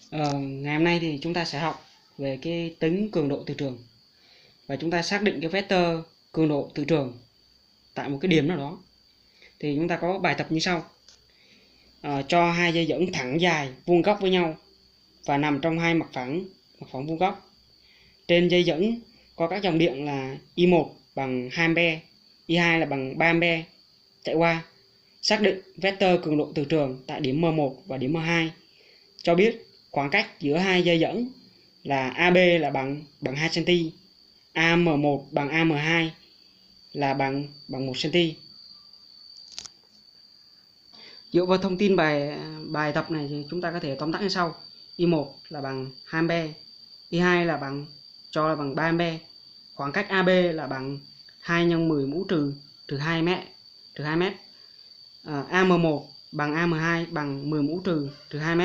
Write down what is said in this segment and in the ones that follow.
Ngày hôm nay thì chúng ta sẽ học về cái tính cường độ từ trường và chúng ta xác định cái vector cường độ từ trường tại một cái điểm nào đó. Thì chúng ta có bài tập như sau. Cho hai dây dẫn thẳng dài vuông góc với nhau và nằm trong hai mặt phẳng vuông góc. Trên dây dẫn có các dòng điện là I1 bằng 2A, I2 là bằng 3A chạy qua. Xác định vector cường độ từ trường tại điểm M1 và điểm M2. Cho biết khoảng cách giữa hai dây dẫn là AB là bằng 2 cm, AM1 bằng AM2 là bằng 1 cm. Dựa vào thông tin bài tập này thì chúng ta có thể tóm tắt như sau. I1 là bằng 2A, I2 là bằng 3A. Khoảng cách AB là bằng 2 x 10 mũ trừ 2 m. AM1 bằng AM2 bằng 10 mũ trừ 2 m.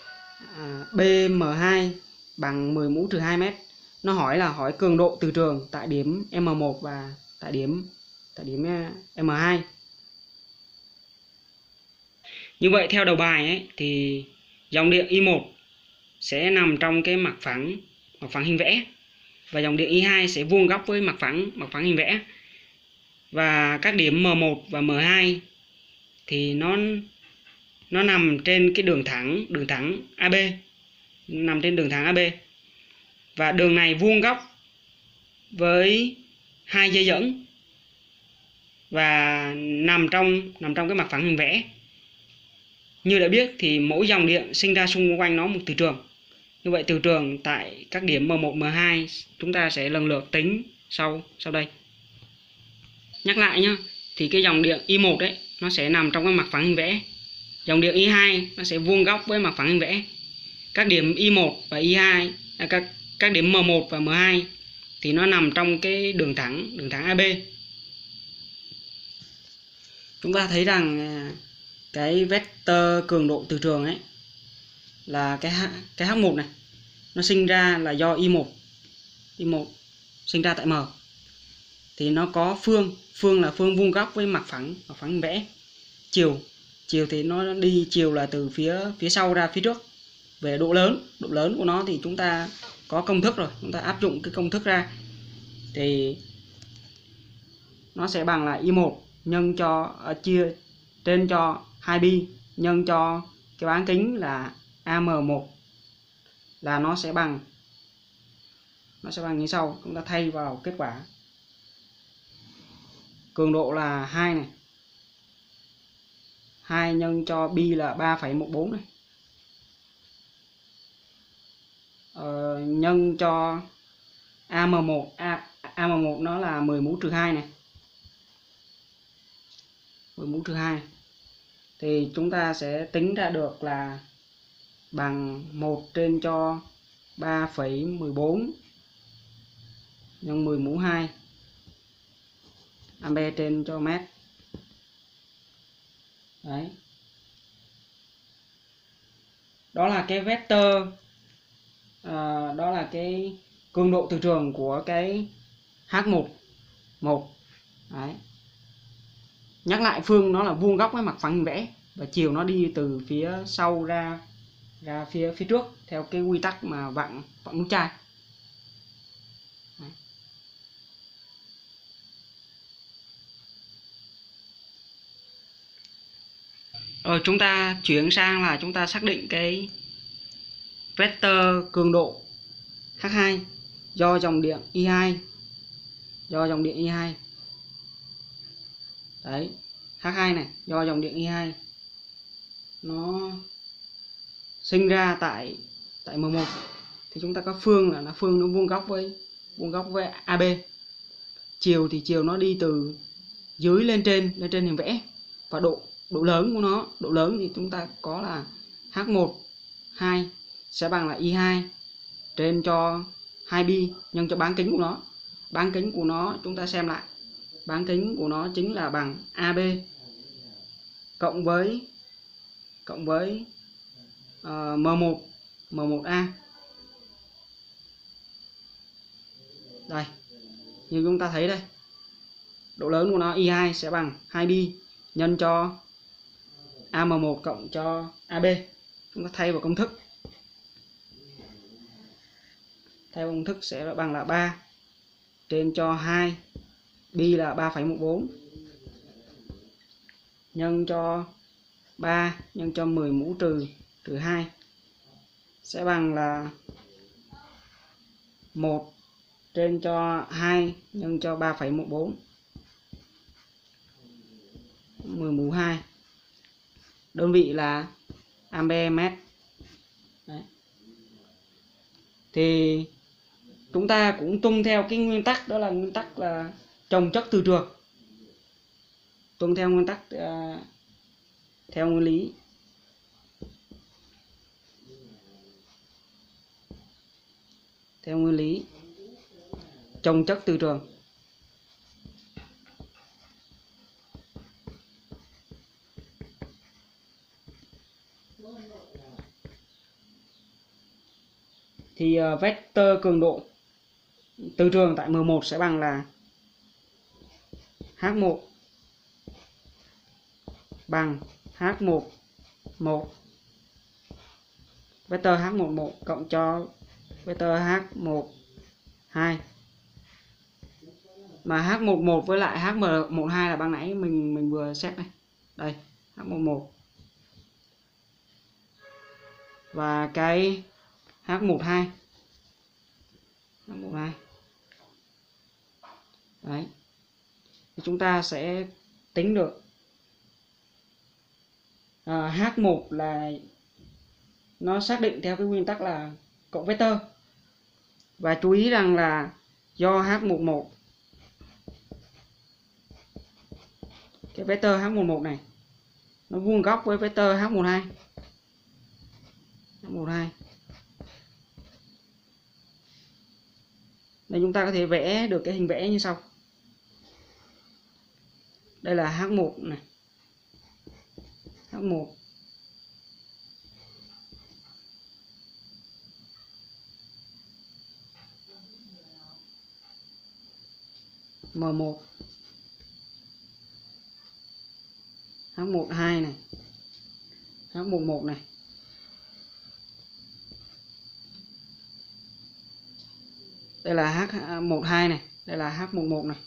BM2 bằng 10 mũ trừ 2 m. Nó hỏi cường độ từ trường tại điểm M1 và tại điểm M2. Như vậy theo đầu bài ấy, thì dòng điện I1 sẽ nằm trong cái mặt phẳng hình vẽ và dòng điện I2 sẽ vuông góc với mặt phẳng hình vẽ. Và các điểm M1 và M2 thì nó nằm trên cái đường thẳng AB, nằm trên đường thẳng AB. Và đường này vuông góc với hai dây dẫn và nằm trong cái mặt phẳng hình vẽ. Như đã biết thì mỗi dòng điện sinh ra xung quanh nó một từ trường. Như vậy từ trường tại các điểm M1, M2 chúng ta sẽ lần lượt tính sau đây. Nhắc lại nhá, thì cái dòng điện I1 đấy nó sẽ nằm trong cái mặt phẳng hình vẽ. Dòng điện I2 nó sẽ vuông góc với mặt phẳng hình vẽ. Các điểm I1 và I2, các điểm M1 và M2 thì nó nằm trong cái đường thẳng AB. Chúng ta thấy rằng cái vector cường độ từ trường ấy là cái H1 này nó sinh ra là do I1 sinh ra tại M. Thì nó có phương là phương vuông góc với mặt phẳng hình vẽ. Chiều thì nó đi chiều là từ phía sau ra phía trước. Về độ lớn của nó thì chúng ta có công thức rồi, chúng ta áp dụng cái công thức ra thì nó sẽ bằng là I1 nhân cho chia trên cho 2pi nhân cho cái bán kính là AM1 là nó sẽ bằng như sau. Chúng ta thay vào kết quả. Cường độ là 2 này. 2 nhân cho pi là 3,14 này. Nhân cho AM1 AM1 nó là 10 mũ trừ 2 này. 10 mũ trừ 2 thì chúng ta sẽ tính ra được là bằng 1 trên cho 3,14 nhân 10 mũ 2 ampe trên cho mét. Đấy. Đó là cái vector, đó là cái cường độ từ trường của cái H1. Đấy. Nhắc lại, phương nó là vuông góc với mặt phẳng hình vẽ và chiều nó đi từ phía sau ra phía trước theo cái quy tắc mà vặn nút chai. Đấy. Rồi chúng ta chuyển sang là chúng ta xác định cái vector cường độ H2 do dòng điện I2. Đấy, H2 này do dòng điện I2 nó sinh ra tại M1 thì chúng ta có phương là phương nó vuông góc với AB. Chiều thì chiều nó đi từ dưới lên trên hình vẽ và độ lớn của nó, độ lớn thì chúng ta có là H1 2 sẽ bằng là I2 trên cho 2pi nhân cho bán kính của nó. Bán kính của nó chúng ta xem lại. Bán kính của nó chính là bằng AB cộng với M1A. Đây, như chúng ta thấy đây. Độ lớn của nó I2 sẽ bằng 2pi nhân cho AM1 cộng cho AB. Chúng ta thay vào công thức. theo công thức sẽ bằng là 3 trên cho 2 pi là 3,14 nhân cho 3 nhân cho 10 mũ trừ 2 sẽ bằng là 1 trên cho 2 nhân cho 3,14 10 mũ 2. Đơn vị là ampere mét. Đấy. Thì chúng ta cũng tuân theo cái nguyên tắc, đó là nguyên tắc là chồng chất từ trường, tuân theo nguyên tắc theo nguyên lý. Theo nguyên lý chồng chất từ trường. Thì vector cường độ từ trường tại M1 sẽ bằng là H1 bằng H11 vector H11 cộng cho vector H12. Mà H11 với lại H12 là ban nãy mình vừa xét này. Đây, H11 và cái H12. Đấy. Thì chúng ta sẽ tính được H1 là nó xác định theo cái nguyên tắc là cộng vector. Và chú ý rằng là do H11, cái vector H11 này nó vuông góc với vector H12. Nên chúng ta có thể vẽ được cái hình vẽ như sau. Đây là H1 này. H1 M1 H12 này, H11 này. Đây là H12 này, đây là H11 này.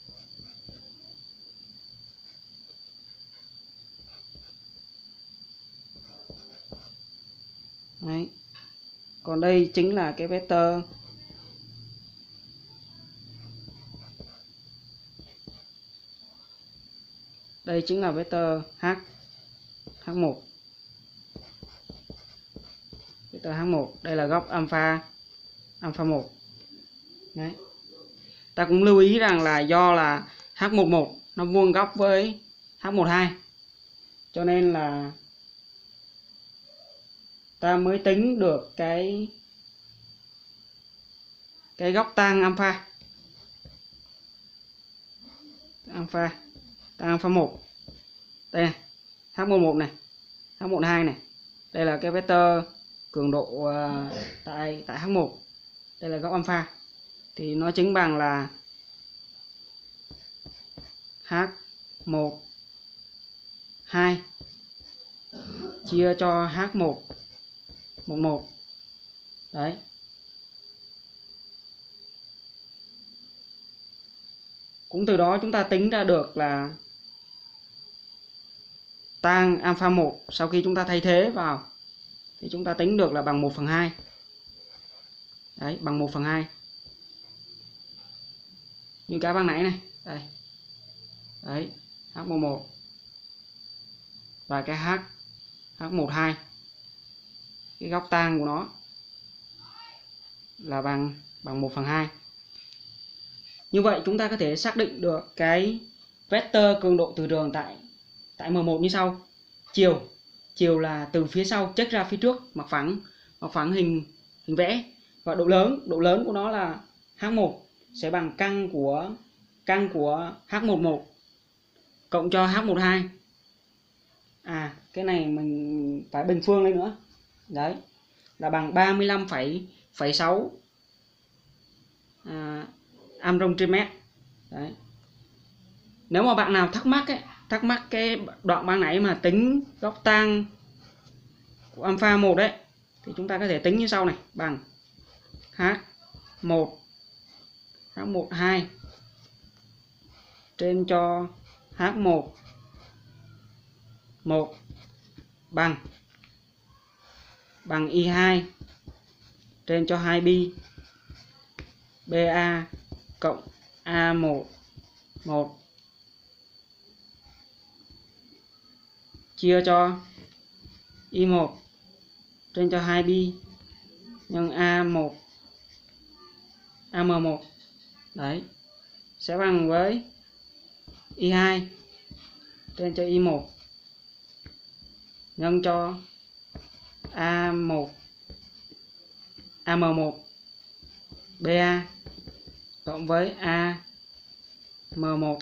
Đấy. Còn đây chính là cái vector đây chính là vector H1. Vector H1, đây là góc alpha 1. Đấy. Ta cũng lưu ý rằng là do là H11 nó vuông góc với H12 cho nên là ta mới tính được cái góc tan alpha. Tan alpha 1. Đây này, H11 này, H12 này. Đây là cái vector cường độ tại H1. Đây là góc alpha. Thì nó chính bằng là H12 chia cho H11. Đấy. Cũng từ đó chúng ta tính ra được là tan alpha 1 sau khi chúng ta thay thế vào thì chúng ta tính được là bằng 1/2. Đấy, bằng 1/2. Như cái ban nãy này, đây. Đấy, H11 và cái H12. Cái góc tan của nó là bằng 1/2. Như vậy chúng ta có thể xác định được cái vector cường độ từ trường tại M1 như sau. Chiều là từ phía sau check ra phía trước, mặt phẳng hình vẽ. Và độ lớn của nó là H1 sẽ bằng căn của H11 cộng cho H12. Cái này mình phải bình phương lên nữa. Đấy, là bằng 35,6 amrong trên mét. Đấy. Nếu mà bạn nào thắc mắc cái đoạn ban nãy mà tính góc tan của alpha 1 đấy, thì chúng ta có thể tính như sau này, bằng H 1 H12 trên cho H1 1 bằng I2 trên cho 2 BA cộng A1 1 chia cho I1 trên cho 2 nhân A1 AM1 đấy sẽ bằng với I2 trên cho I1 nhân cho A1 AM1 BA cộng với AM1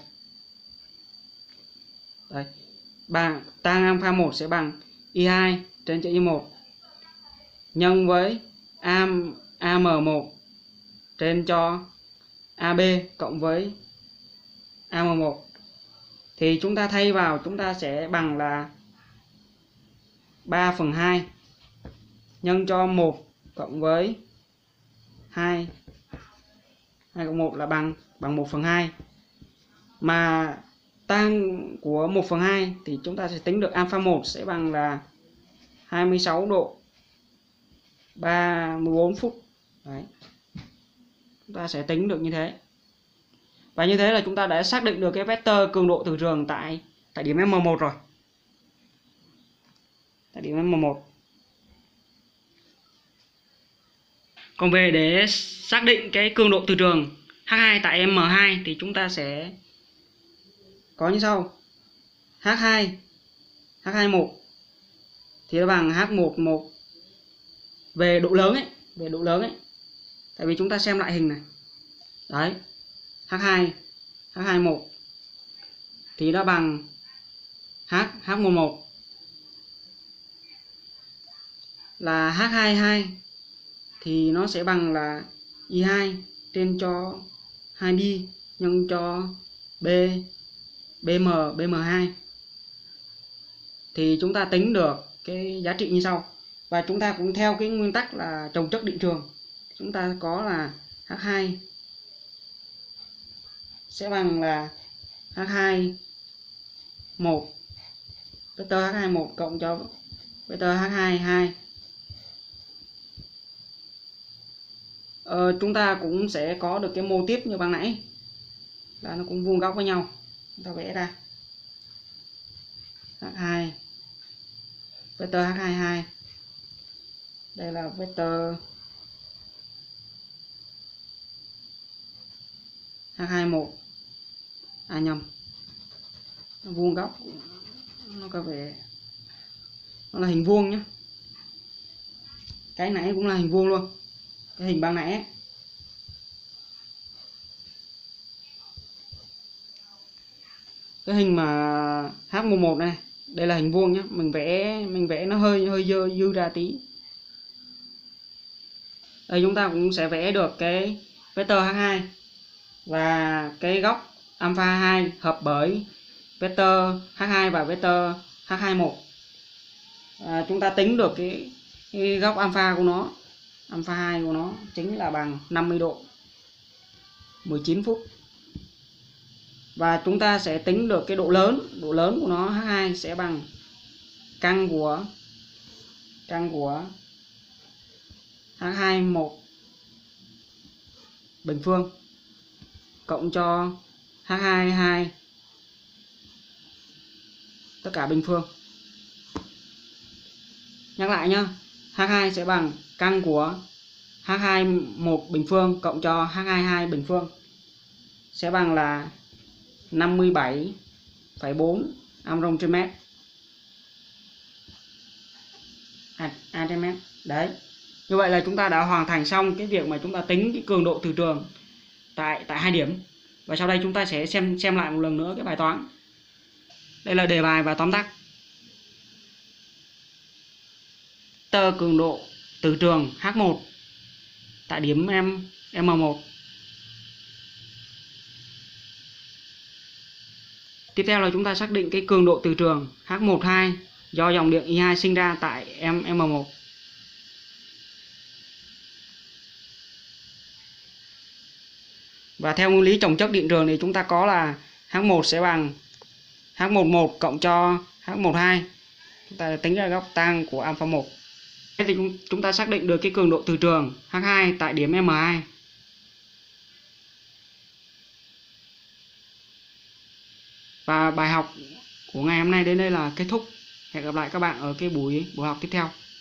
đấy, bằng tan alpha 1 sẽ bằng I2 trên cho I1 nhân với AM1 trên cho AB cộng với AM1. Thì chúng ta thay vào, chúng ta sẽ bằng là 3/2 nhân cho 1 cộng với 2 cộng 1 là bằng 1/2. Mà tan của 1/2 thì chúng ta sẽ tính được alpha 1 sẽ bằng là 26 độ 34 phút. Đấy. Chúng ta sẽ tính được như thế. Và như thế là chúng ta đã xác định được cái vector cường độ từ trường tại điểm M1 rồi. Tại điểm M1. Còn về để xác định cái cường độ từ trường H2 tại M2 thì chúng ta sẽ có như sau. H21 thì nó bằng H11 về độ lớn ấy, tại vì chúng ta xem lại hình này. Đấy. H21 thì nó bằng H11 là H22 thì nó sẽ bằng là I2 trên cho 2 nhân cho BM2. Thì chúng ta tính được cái giá trị như sau. Và chúng ta cũng theo cái nguyên tắc là chồng chất định trường. Chúng ta có là H2 sẽ bằng là H21 vector H21 cộng cho vector H22. Chúng ta cũng sẽ có được cái mô tiếp như ban nãy là nó cũng vuông góc với nhau. Chúng ta vẽ ra H2 vector H22, đây là vector H21 nhầm, nó vuông góc, nó có vẻ nó là hình vuông nhé. Cái nãy cũng là hình vuông luôn, cái hình ban nãy ấy. Cái hình mà H11 này, đây là hình vuông nhé, mình vẽ nó hơi dư ra tí. Đây chúng ta cũng sẽ vẽ được cái vector H2 và cái góc alpha 2 hợp bởi vector H2 và vector H21. Chúng ta tính được cái góc alpha của nó, alpha 2 của nó chính là bằng 50 độ 19 phút. Và chúng ta sẽ tính được cái độ lớn của nó H2 sẽ bằng căn của H21 bình phương cộng cho H22 tất cả bình phương. Nhắc lại nhá, H2 sẽ bằng căn của H21 bình phương cộng cho H22 bình phương sẽ bằng là 57,4 amron trên mét. Đấy. Như vậy là chúng ta đã hoàn thành xong cái việc mà chúng ta tính cái cường độ từ trường tại hai điểm. Và sau đây chúng ta sẽ xem lại một lần nữa cái bài toán. Đây là đề bài và tóm tắt. Vector cường độ từ trường H1 tại điểm M1. Tiếp theo là chúng ta xác định cái cường độ từ trường H12 do dòng điện I2 sinh ra tại M1. Và theo nguyên lý chồng chất điện trường thì chúng ta có là H1 sẽ bằng H11 cộng cho H12. Chúng ta tính ra góc tan của alpha 1. Thế thì chúng ta xác định được cái cường độ từ trường H2 tại điểm M2. Và bài học của ngày hôm nay đến đây là kết thúc. Hẹn gặp lại các bạn ở cái buổi học tiếp theo.